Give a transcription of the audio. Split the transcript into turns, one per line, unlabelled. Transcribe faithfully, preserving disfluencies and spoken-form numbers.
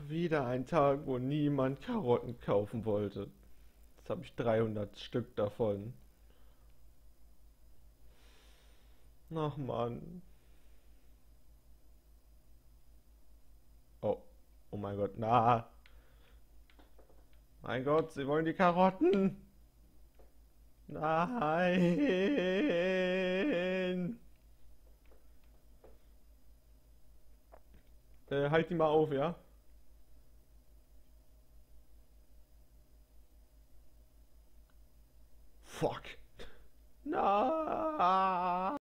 Wieder ein Tag, wo niemand Karotten kaufen wollte. Jetzt habe ich dreihundert Stück davon. Ach Mann. Oh, oh mein Gott, na. Mein Gott, sie wollen die Karotten. Nein. Äh, halt die mal auf, ja? Fuck. Nein.